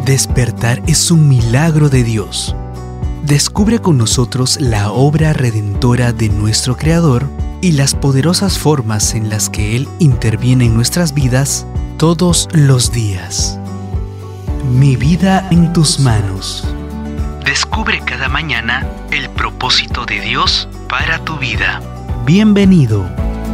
Despertar es un milagro de Dios. Descubre con nosotros la obra redentora de nuestro Creador y las poderosas formas en las que Él interviene en nuestras vidas todos los días. Mi vida en tus manos. Descubre cada mañana el propósito de Dios para tu vida. Bienvenido.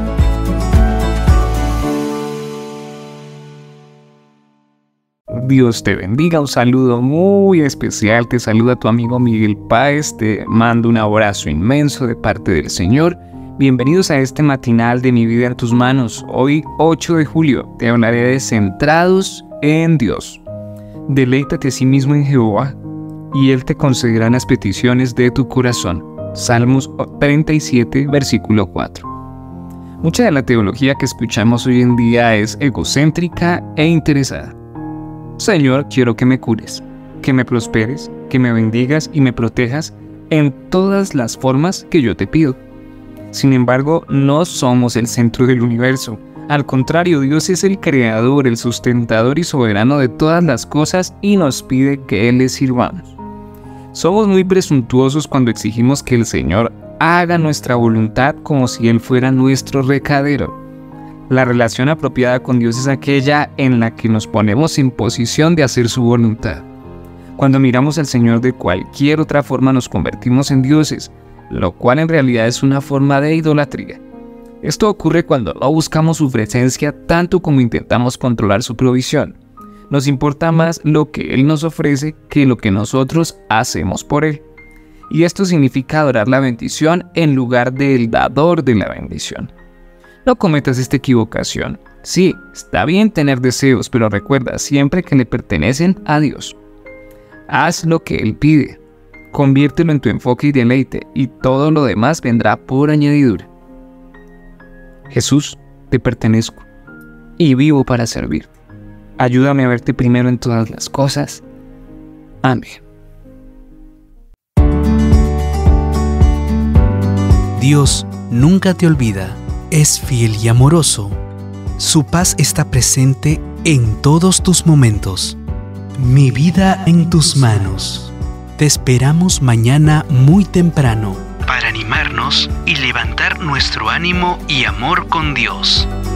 Dios te bendiga, un saludo muy especial, te saluda tu amigo Miguel Páez, te mando un abrazo inmenso de parte del Señor. Bienvenidos a este matinal de Mi Vida en Tus Manos. Hoy 8 de julio te hablaré de centrados en Dios. Deleítate a sí mismo en Jehová y Él te concederá las peticiones de tu corazón. Salmos 37, versículo 4. Mucha de la teología que escuchamos hoy en día es egocéntrica e interesada. Señor, quiero que me cures, que me prosperes, que me bendigas y me protejas en todas las formas que yo te pido. Sin embargo, no somos el centro del universo. Al contrario, Dios es el creador, el sustentador y soberano de todas las cosas y nos pide que Él le sirvamos. Somos muy presuntuosos cuando exigimos que el Señor haga nuestra voluntad como si Él fuera nuestro recadero. La relación apropiada con Dios es aquella en la que nos ponemos en posición de hacer su voluntad. Cuando miramos al Señor de cualquier otra forma nos convertimos en dioses, lo cual en realidad es una forma de idolatría. Esto ocurre cuando no buscamos su presencia tanto como intentamos controlar su provisión. Nos importa más lo que Él nos ofrece que lo que nosotros hacemos por Él. Y esto significa adorar la bendición en lugar del dador de la bendición. No cometas esta equivocación. Sí, está bien tener deseos, pero recuerda siempre que le pertenecen a Dios. Haz lo que Él pide. Conviértelo en tu enfoque y deleite, y todo lo demás vendrá por añadidura. Jesús, te pertenezco y vivo para servirte. Ayúdame a verte primero en todas las cosas. Amén. Dios nunca te olvida. Es fiel y amoroso. Su paz está presente en todos tus momentos. Mi vida en tus manos. Te esperamos mañana muy temprano para animarnos y levantar nuestro ánimo y amor con Dios.